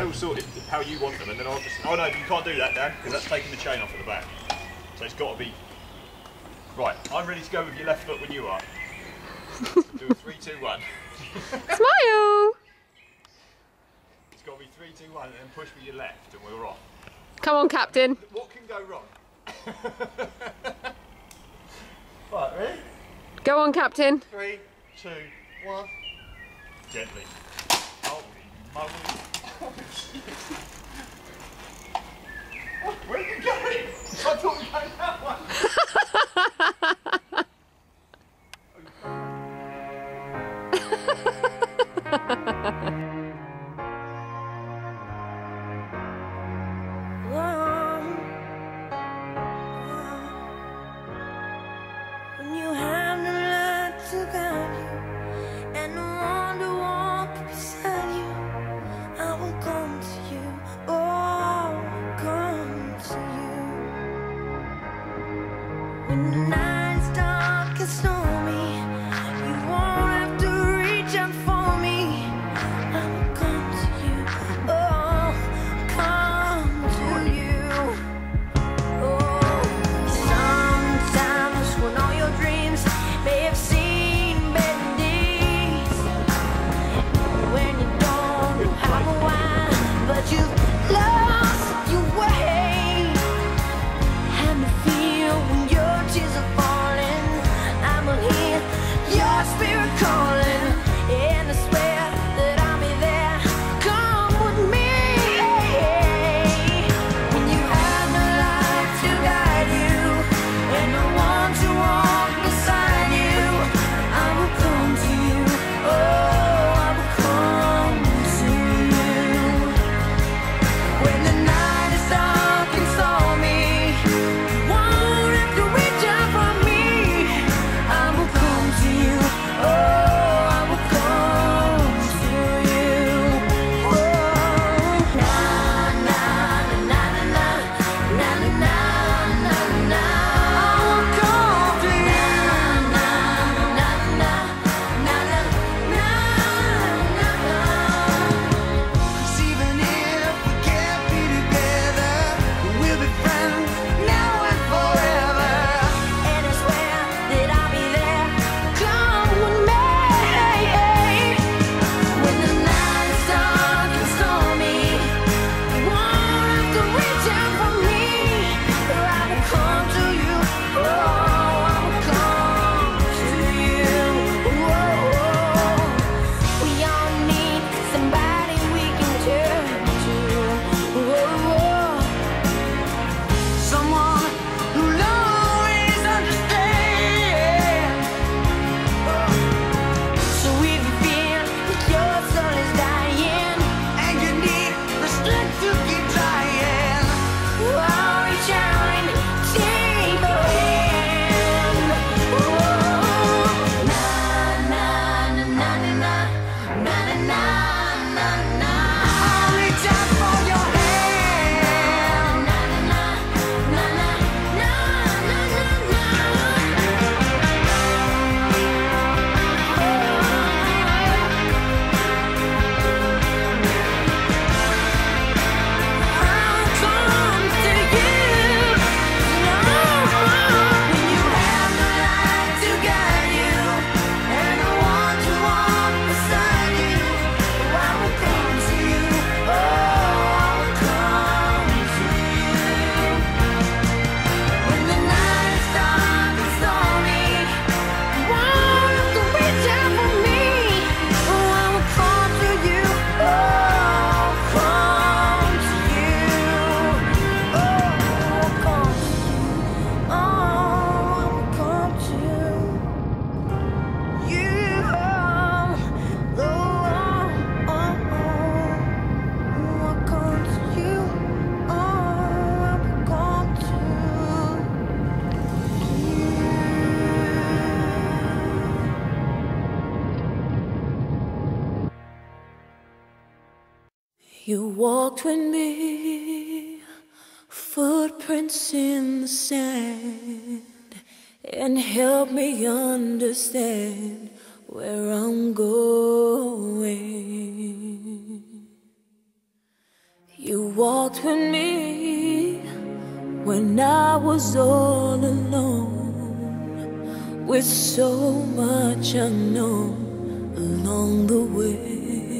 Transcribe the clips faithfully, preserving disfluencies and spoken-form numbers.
details sorted how you want them, and then I'll just... Oh no, you can't do that, Dan, because that's taking the chain off at the back. So it's got to be... Right, I'm ready to go with your left foot when you are. Do a three, two, one. Smile! It's got to be three, two, one, and then push with your left, and we're off. Come on, Captain. What can go wrong? Right, ready? Go on, Captain. Three, two, one. Gently. Holy moly. Where are you going? I thought you were going that one. When you have no light to guide you and no one to walk beside you, I will come to you, oh, come to you. When the night is dark and stormy, you won't have to reach out for me. I will come to you, oh, come to you. Oh, sometimes when all your dreams may have seen better days, when you don't know how or why, but you've lost your way, and to feel when your tears are falling, I will hear your spirit calling, and I swear that I'll be there. Come with me. When you have no light to guide you and no one to walk beside you, I will come to you, oh, I will come to you. When the night is dark and stormy, you won't have to reach out for me. I will come to you, oh, I will come to you. Oh, na na na na na na na na na na. I will come to you. Na na na na na na na na. 'Cause even if we can't be together, we'll be friends now and forever. And I swear that I'll be there. Come with me. When the night is dark and stormy, you won't have to reach out for me. I will come to you. Oh, I will come to you. Whoa. We all need somebody we can turn to. Whoa. Someone who'll always understand. So if you feel that your soul is dying and you need the strength to keep trying, I'll reach out and take your hand. Whoa. Na na na na na na na na na na. I'll reach out for your hand. Na na na na na na na na. I'll come to you. When you have no light to guide you and no one to walk beside you, I will come to you. Oh, I will come to you. When the night is dark and stormy, you won't have to reach out for me. Oh, I will come to you. Oh, I'll come to you. Oh, I'll come to you. Oh, I'll come to you. Oh, oh, oh, I'll come to you. Oh, I'll come to you. You walked with me, footprints in the sand, and helped me understand where I'm going. You walked with me when I was all alone, with so much unknown along the way.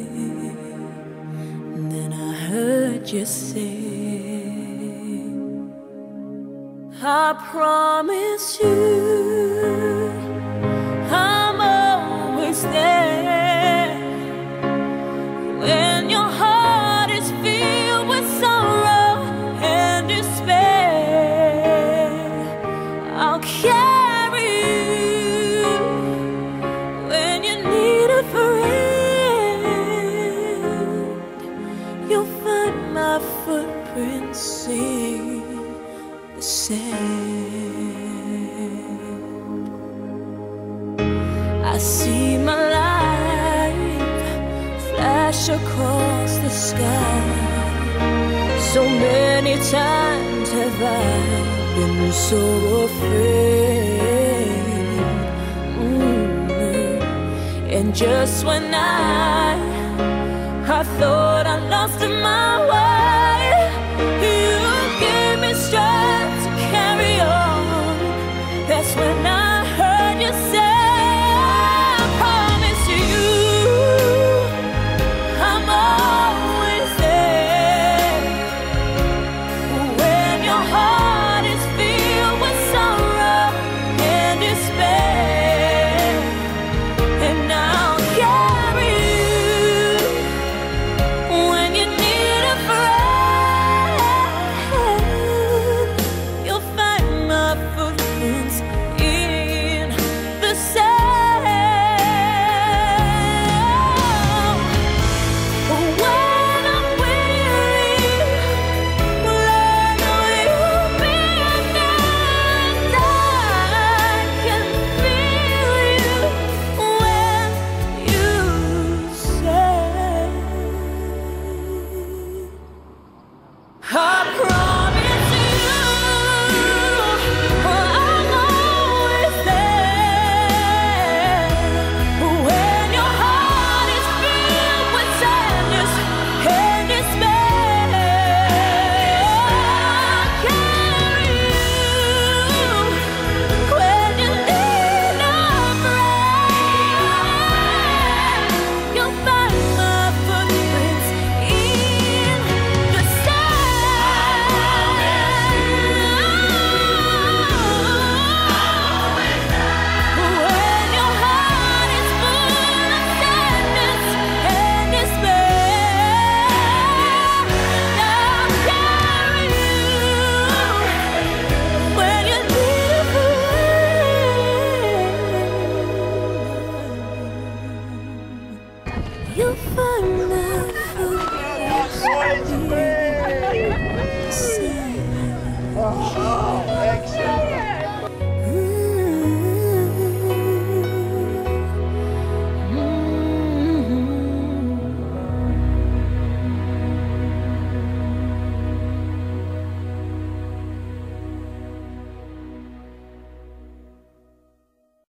And then I heard you say, I promise you I'm always there when your heart is filled with sorrow and despair. I'll carry you when you need a friend. You'll find my footprints in the sand. I see my life flash across the sky. So many times have I been so afraid. Mm-hmm. And just when I, I thought I lost my way,